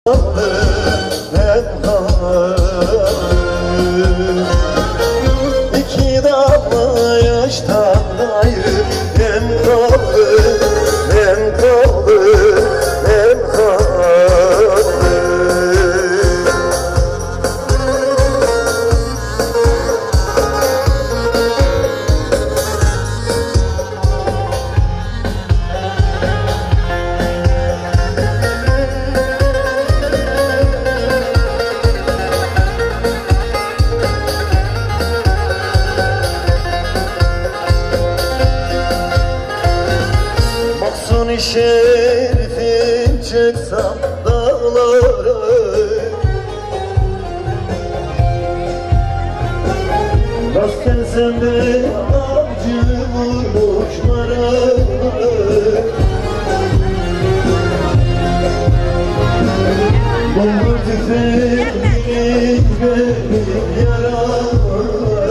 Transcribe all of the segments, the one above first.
İki damla yaştan ayrı hem kaldı hem kaldı hem kaldı. Mahzun-i Şerif'in çıksam dağlara, rast gelsem de avcı vurmuşlara. Doldur tüfeğini benim yaralar,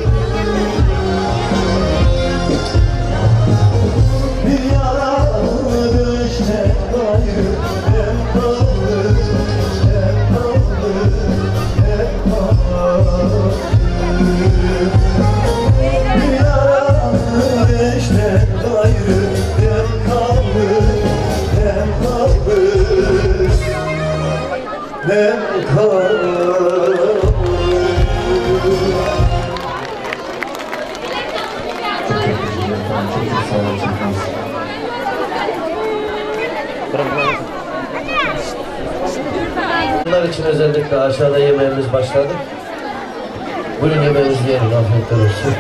bir yaralı düşten gayrı hem kaldı hem kaldı hem kaldı. Bir yaralı düşten gayrı hem kaldı hem kaldı hem kaldı. Bunlar için özellikle aşağıda yemeğimiz başladı. Buyurun yemeğimizi yiyelim, afiyetler olsun.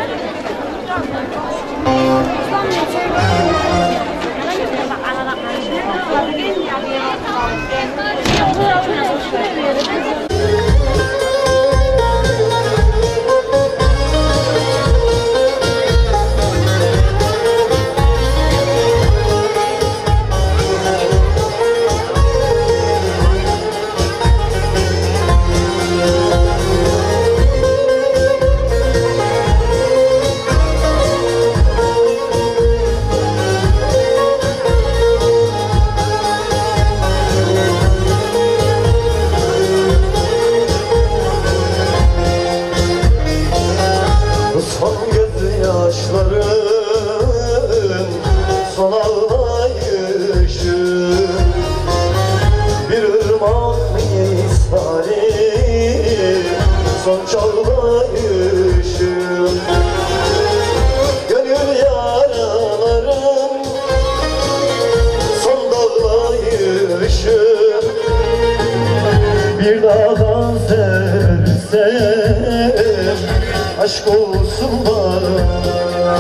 Son gözyaşlarım, son ağlayışım, bir ırmak misali son çağlayışım. Gönül yaralarım, son dağlayışım, bir daha seversem aşk olsun bana.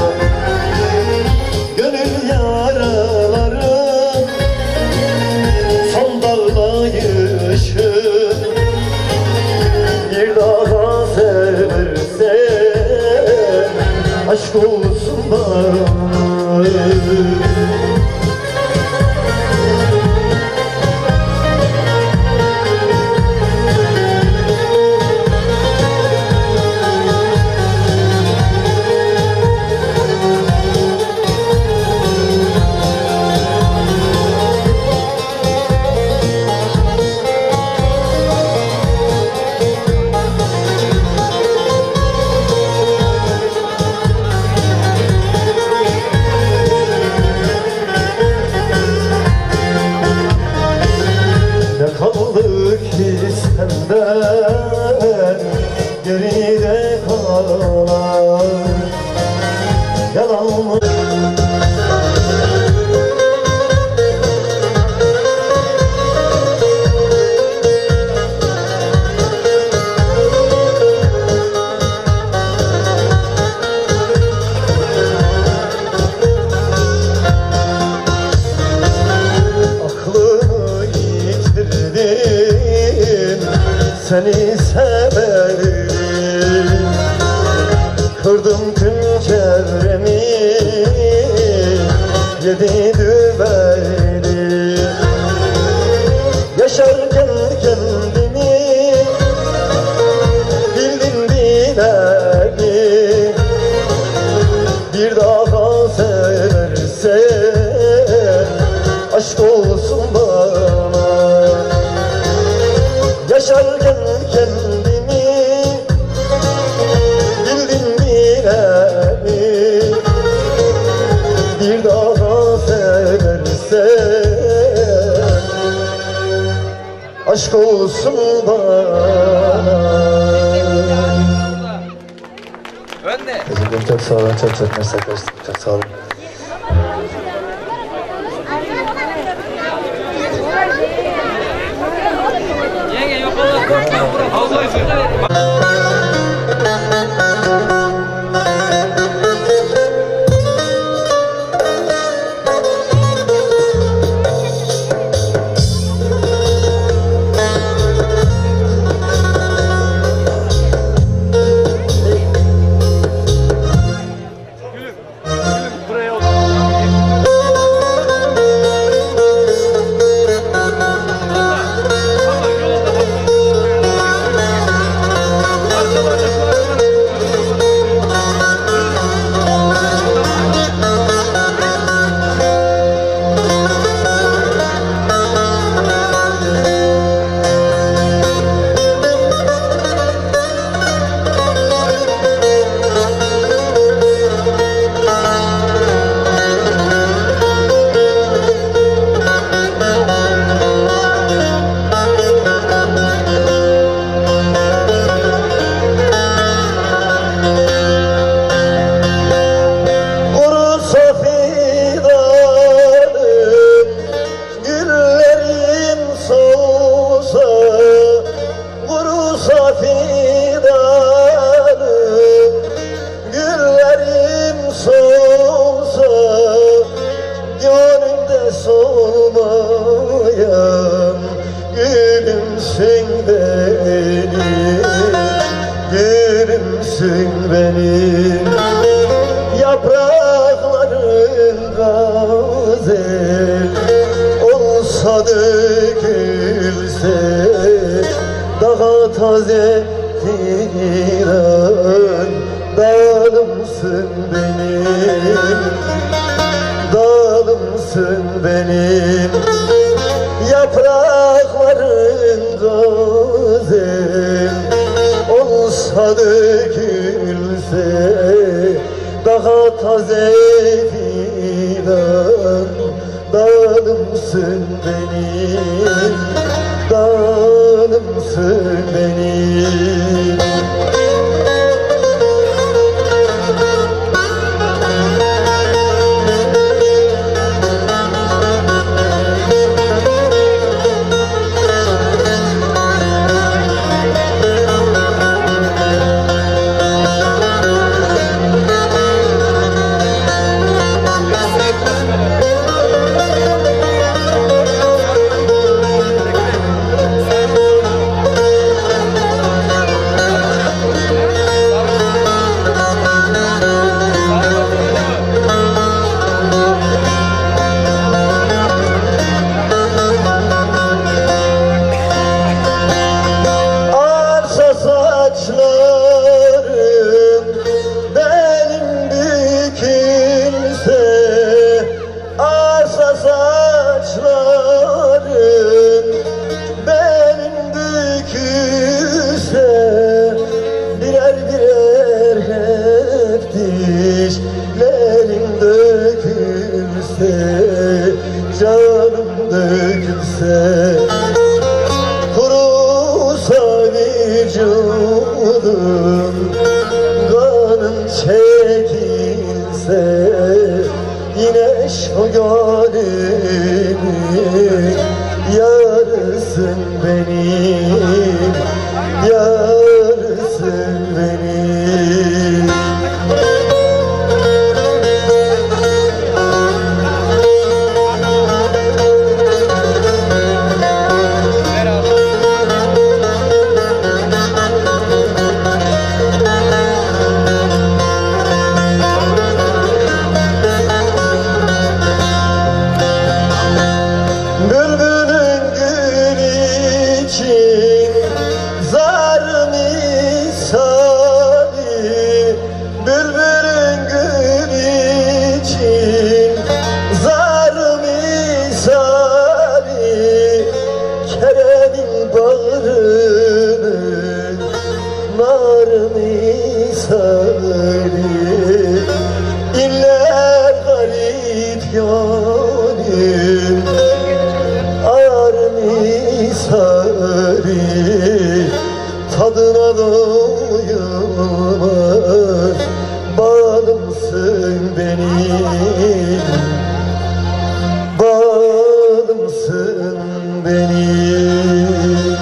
Gönül yaralarım, son dağlayışım, bir daha seversem aşk olsun bana. Ne kaldı ki senden geride kalan yalan mı? Aklımı yitirdim, seni severim. Kırdım tüm çevremi, yedi düveli. Yaşarken kendimi bildim bileli. Bir daha seversen aşk olsun bana. aşk olsun bana. Önde. Teşekkür ederim, çok sağ olun, çok mersi arkadaşlar, çok sağ olun. Yenge yok Allah korkma. Allah izin. Solmayan gülümsün benim, gülümsün benim. Yaprakların gazel olsa dökülse, daha taze firan dalımsın benim, dalımsın benim. Yaprakların gazel olsa dökülse, daha taze fidan dalımsın benim, dalımsın benim. Saçlarım benim bükülse, arsa saçlarım benim bükülse, birer birer hep dişlerim dökülse, canım dökülse, kurusa vücudum, kanım çekilse, yine şu gönlümün yarısın benim, yarısın benim. Bülbülün gül için zar misali, bülbülün gül için zar misali, Kerem'in bağrının nar misali, İller garip gönlüm ar misali. tadına doyulmaz. Bağlımsın benim, bağlımsın benim.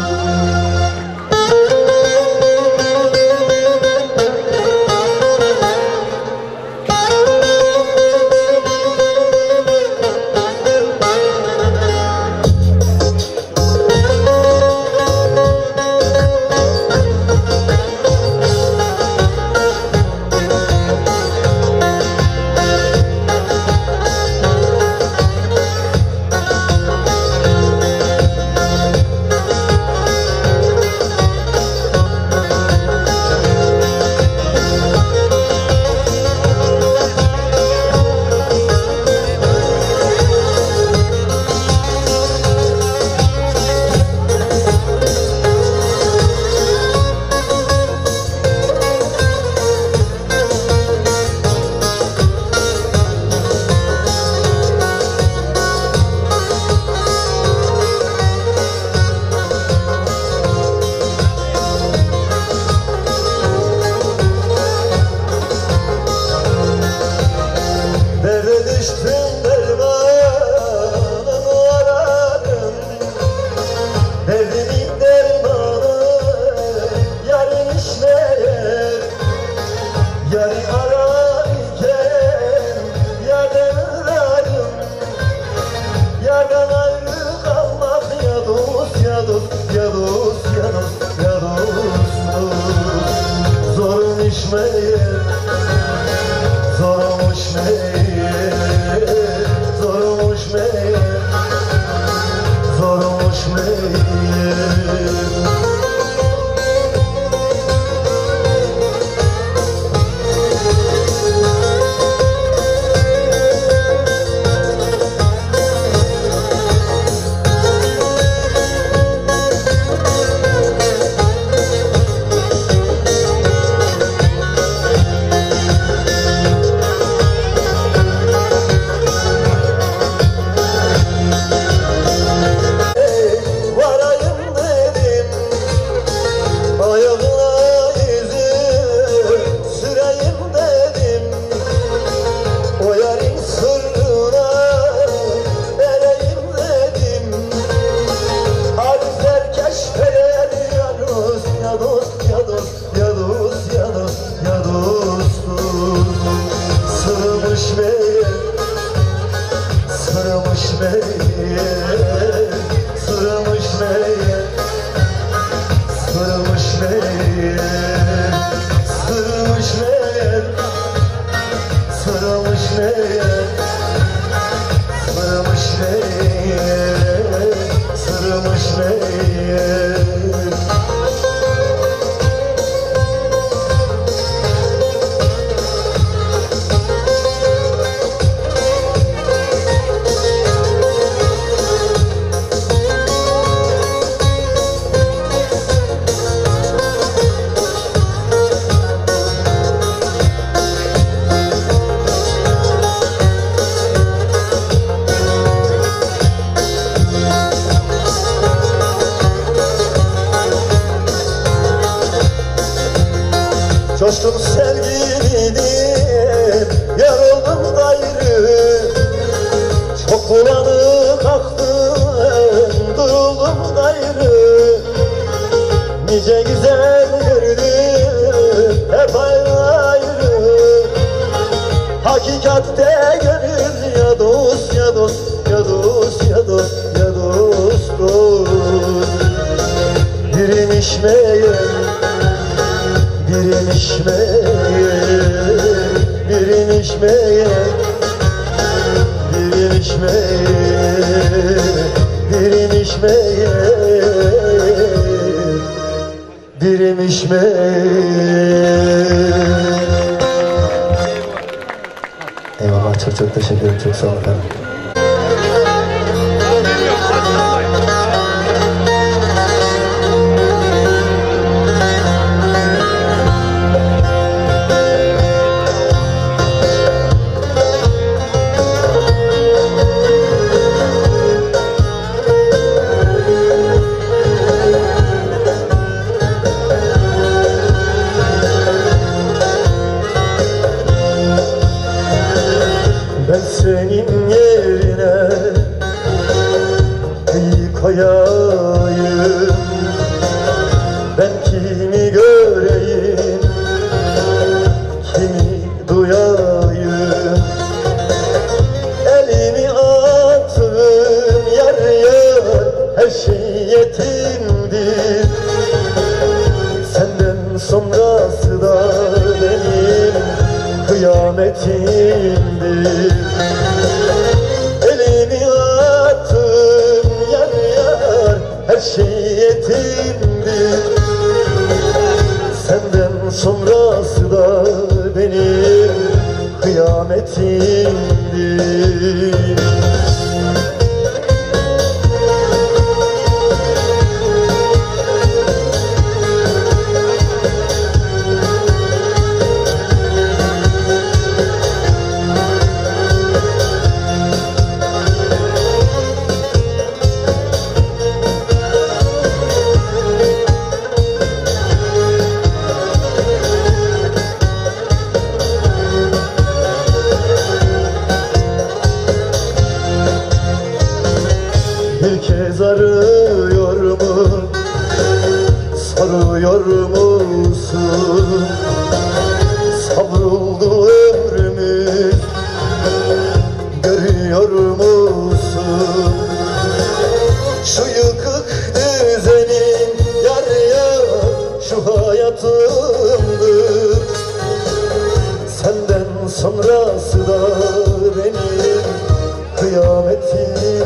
Düştüm dermanını aradım, derdimin dermanı yarın işler. Yarı ararken yardan ararım, yardan ayrı kalmak ya dost ya dost ya dost ya dost ya dost. Zormuş meğer, zormuş meğer, zormuş meğer, zormuş meğer. Sırmış meğer, sırmış meğer, sırmış meğer, sırmış meğer, sırmış meğer, sırmış meğer, sırmış meğer. Coştum sevgilidir, yar oldum gayrı. Çok bulanık aktım, duruldum gayrı. Nice güzel gördüm, hep ayrı ayrı. Hakikatte gönül ya dost ya dost ya dost ya dost ya dost dost. Birimiş meğer, birimiş meğer, birimiş meğer, birimiş meğer, birimiş meğer, birimiş meğer. Eyvallah, çok teşekkür ederim, çok sağ olun efendim. Elimi attım yar yar, her şey yetimdir. Senden sonrası da benim kıyametimdir. Bir kez arıyor mu, soruyor musun? Savruldu ömrümüz, görüyor musun? Şu yıkık düzenin yar yar, şu hayatımdır. Senden sonrası da benim kıyametimdir.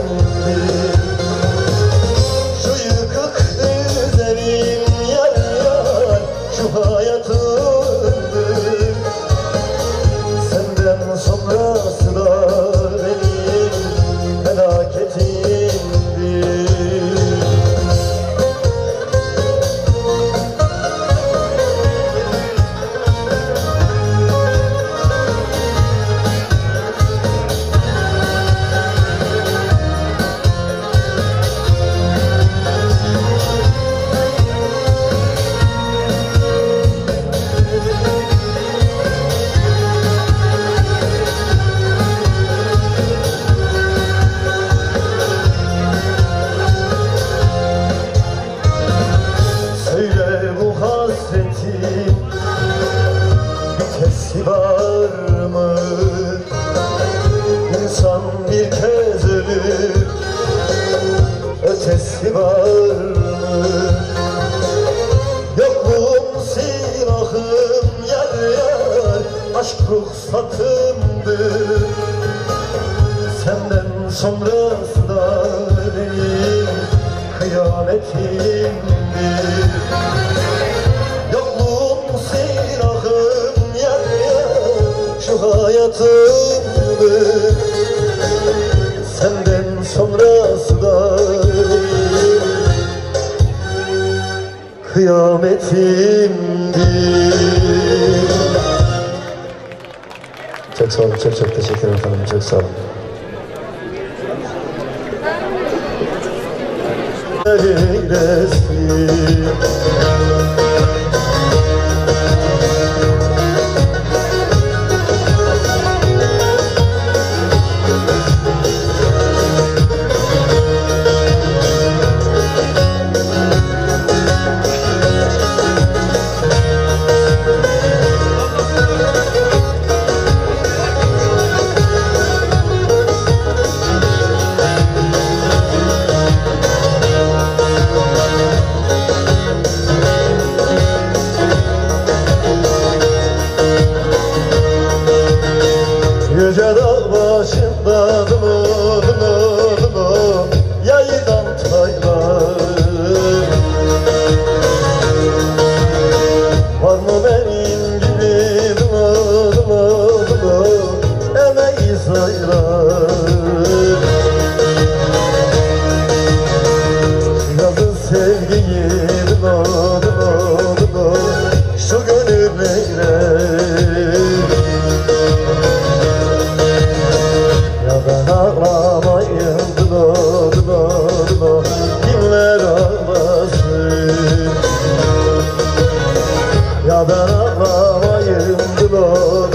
Sonrası da benim felaketimdir. Hasretin bitesi var mı? İnsan bir kez ölür, ötesi var mı? Yokluğum silahım yar yar, aşk ruhsatımdır. Senden sonrası da benim kıyametimdir. Hayatımdır. Senden sonrası da kıyametimdir. Çok sağ olun, çok teşekkür ederim efendim, çok sağ olun. Yüce dağ başında dumu yaydan taylar. Var mı benim gibi dumu emeği saylar? Yazın sevgiyi dumu şu gönül neyler? Ben ağlamayım dulo kimler ağlasın? Ya ben ağlamayım dulo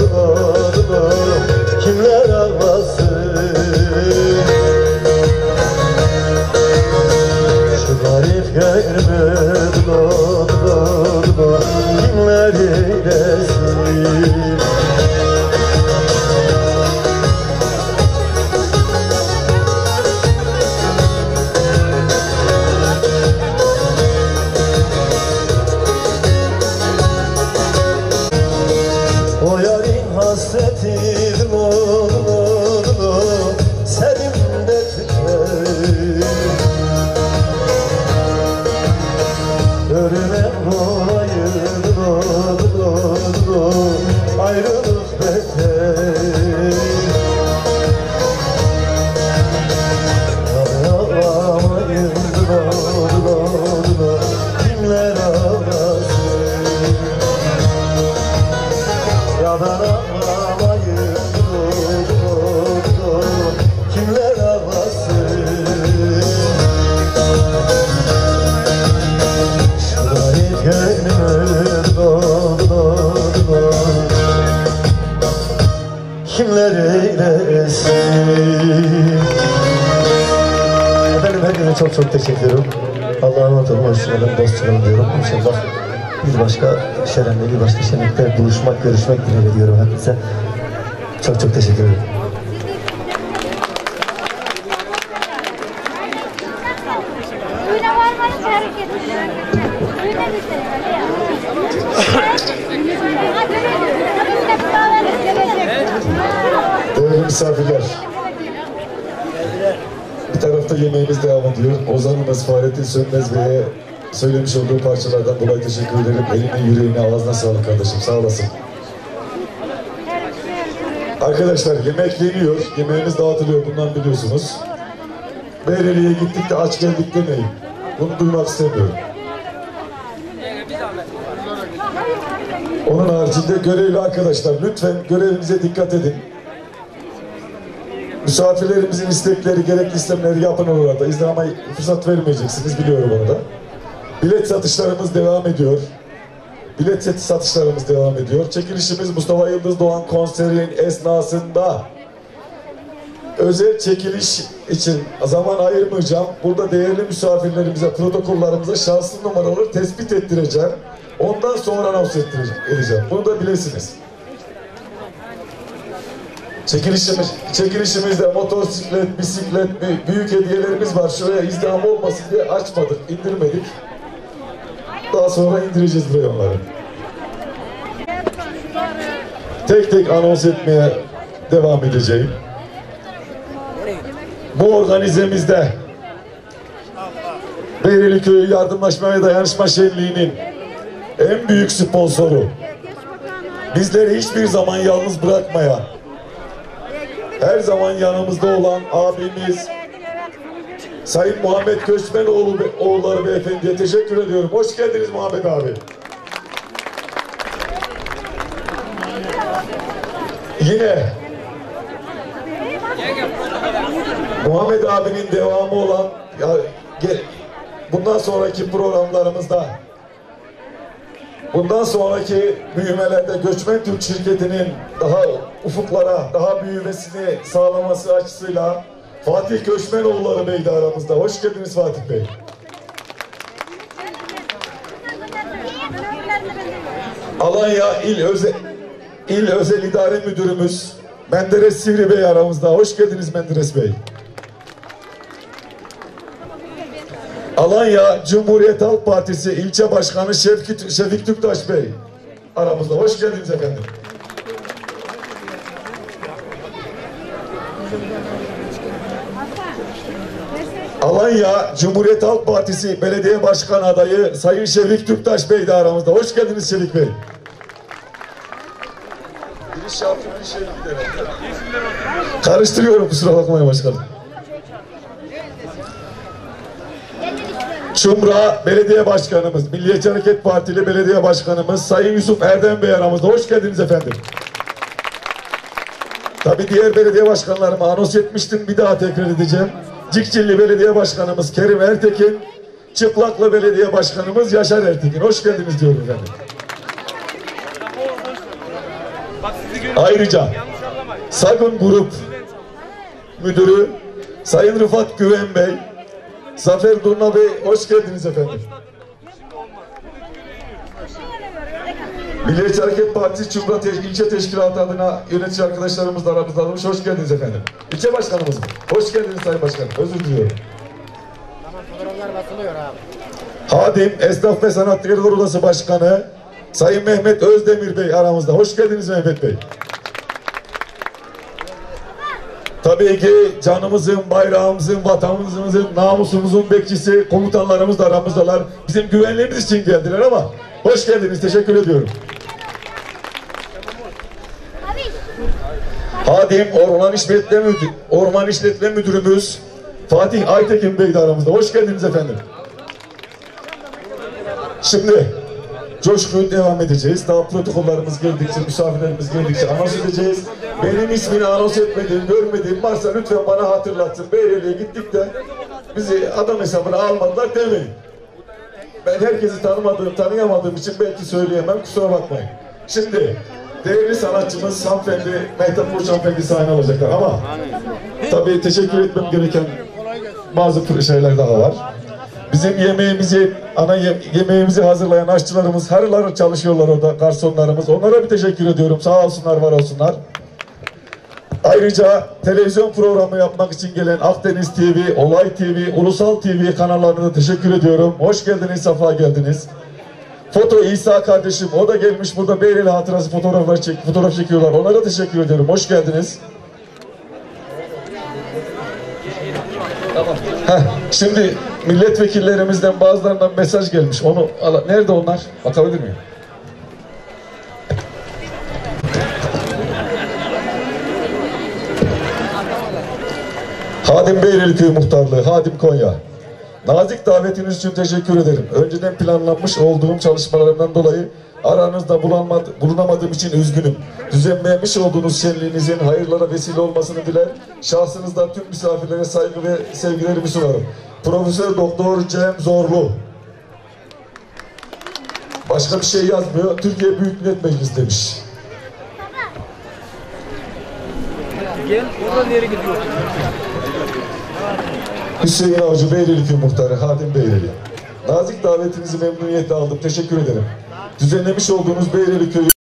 kimler ağlasın? Şu garip gönlümü dulo kimler eylesin? O yarın hasreti dumo körüne vurayım ayrılık beter. Ağlamayın kimler ağlasın, yalan ağlamayın kimler ağlasın. Şurayı gönül doldu kimler eylesin. Efendim herkese çok çok teşekkür ederim. Allah'a emanet olun, hoşçakalın, dostçakalın diyorum. İnşallah bir başka şerefle, bir başka şenlikte buluşmak, görüşmek dileğiyle diyorum hepinize. Çok çok teşekkür ederim. Düğüne varmanız hareket edin. Düğüne gitsin. Değerli misafirler, bir tarafta yemeğimiz devam ediyor. Ozanımız Fahrettin Sönmez Bey'e söylemiş olduğu parçalardan dolayı teşekkür ederim. Eline, yüreğine, ağzına sağlık kardeşim, sağ olasın. Arkadaşlar yemek yeniyor, yemeğimiz dağıtılıyor, bundan biliyorsunuz. Beyreli'ye gittik de aç geldik demeyin. Bunu duymak istemiyorum. Onun haricinde görevli arkadaşlar lütfen görevinize dikkat edin. Misafirlerimizin istekleri, gerekli istemleri yapın orada. İzdihama fırsat vermeyeceksiniz, biliyorum onu da. Bilet satışlarımız devam ediyor. Bilet satışlarımız devam ediyor. Çekilişimiz Mustafa Yıldız Doğan konserinin esnasında. Özel çekiliş için zaman ayırmayacağım. Burada değerli misafirlerimize, protokollarımıza şanslı numaraları tespit ettireceğim. Ondan sonra anons edeceğim. Bunu da bilesiniz. Çekilişimizde motosiklet, bisiklet, büyük hediyelerimiz var. Şuraya izdiham olmasın diye açmadık, indirmedik. Daha sonra indireceğiz buraya onları. Tek tek anons etmeye devam edeceğim. Bu organizemizde Beyreli Köyü Yardımlaşma ve Dayanışma Şenliği'nin en büyük sponsoru, bizleri hiçbir zaman yalnız bırakmayan, her zaman yanımızda olan abimiz Sayın Muhammed Köçmenoğulları Beyefendi'ye teşekkür ediyorum. Hoş geldiniz Muhammed abi. Yine Muhammed abinin devamı olan bundan sonraki programlarımızda, bundan sonraki büyümelerde Göçmen Türk şirketinin daha ufuklara, daha büyümesini sağlaması açısıyla Fatih Köçmenoğulları Bey de aramızda. Hoş geldiniz Fatih Bey. Alanya İl Özel İdare Müdürümüz Menderes Sivri Bey aramızda. Hoş geldiniz Menderes Bey. Alanya Cumhuriyet Halk Partisi İlçe Başkanı Şefik Tüktaş Bey aramızda. Hoş geldiniz efendim. Alanya Cumhuriyet Halk Partisi Belediye Başkan Adayı Sayın Şefik Tüktaş Bey de aramızda. Hoş geldiniz Şefik Bey. Karıştırıyorum, kusura bakmayın başkanım. Çumra Belediye Başkanımız, Milliyetçi Hareket Partili Belediye Başkanımız Sayın Yusuf Erdem Bey aramızda. Hoş geldiniz efendim. Tabii diğer belediye başkanlarımı anons etmiştim, bir daha tekrar edeceğim. Cikcilli Belediye Başkanımız Kerim Ertekin, Çıplaklı Belediye Başkanımız Yaşar Ertekin. Hoş geldiniz diyorum efendim. Ayrıca Sagın Grup Müdürü Sayın Rıfat Güven Bey, Zafer Durna Bey, hoş geldiniz efendim. Milliyetçi Hareket Partisi Çumra İlçe Teşkilatı adına yönetici arkadaşlarımız da aramızda almış. Hoş geldiniz efendim. İlçe Başkanımız mı? Hoş geldiniz Sayın Başkanım. Özür diliyorum. Tamam, fotoğraflar basılıyor abi. Hadim Esnaf ve Sanatkarlar Odası Başkanı Sayın Mehmet Özdemir Bey aramızda. Hoş geldiniz Mehmet Bey. Tabii ki canımızın, bayrağımızın, vatanımızın, namusumuzun bekçisi komutanlarımız da aramızdalar. Bizim güvenliğimiz için geldiler ama hoş geldiniz. Teşekkür ediyorum. Hadim Orman İşletme Müdürümüz Fatih Aytekin Bey de aramızda. Hoş geldiniz efendim. Şimdi coşkuyu devam edeceğiz. Daha protokollarımız geldikçe, misafirlerimiz geldikçe anons edeceğiz. Benim ismini anons etmediğim, görmediğim varsa lütfen bana hatırlatsın. Beyreli'ye gittik de bizi adam hesabına almadılar demeyin. Ben herkesi tanıyamadığım için belki söyleyemem. Kusura bakmayın. Şimdi değerli sanatçımız hanımefendi Mehtap Burç hanımefendi sahne alacaklar ama tabii teşekkür etmem gereken bazı şeyler daha var. Bizim yemeğimizi hazırlayan aşçılarımız harıl harıl çalışıyorlar orada, garsonlarımız. Onlara bir teşekkür ediyorum. Sağ olsunlar, var olsunlar. Ayrıca televizyon programı yapmak için gelen Akdeniz TV, Olay TV, Ulusal TV kanallarına da teşekkür ediyorum. Hoş geldiniz, safa geldiniz. Foto İsa kardeşim, o da gelmiş burada Beyreli hatırası fotoğraf çekiyorlar. Onlara da teşekkür ediyorum. Hoş geldiniz. Tamam. Şimdi milletvekillerimizden bazılarından mesaj gelmiş. Nerede onlar? Bakabilir miyim? Hadim Beyreli Köy Muhtarlığı, Hadim Konya. Nazik davetiniz için teşekkür ederim. Önceden planlanmış olduğum çalışmalarımdan dolayı aranızda bulunamadığım için üzgünüm. Düzenlemiş olduğunuz şenliğinizin hayırlara vesile olmasını diler. Şahsınızdan tüm misafirlere saygı ve sevgilerimi sunarım. Profesör Doktor Cem Zorlu. Başka bir şey yazmıyor. Türkiye Büyük Millet Meclisi demiş. Gel, oradan nereye gidiyor? Hüseyin Avcı Beyreli Köy Muhtarı Hadim Beyreli. Nazik davetinizi memnuniyetle aldım. Teşekkür ederim. Düzenlemiş olduğunuz Beyreli Köyü